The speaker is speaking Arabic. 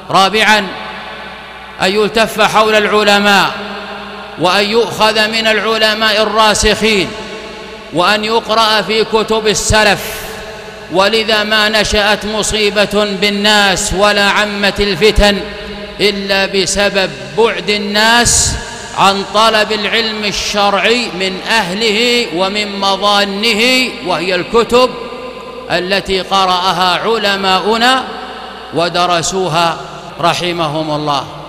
رابعاً أن يلتف حول العلماء، وأن يؤخذ من العلماء الراسخين، وأن يقرأ في كتب السلف. ولذا ما نشأت مصيبة بالناس ولا عمت الفتن إلا بسبب بعد الناس عن طلب العلم الشرعي من أهله ومن مظانه، وهي الكتب التي قرأها علماؤنا ودرسوها رحمهم الله.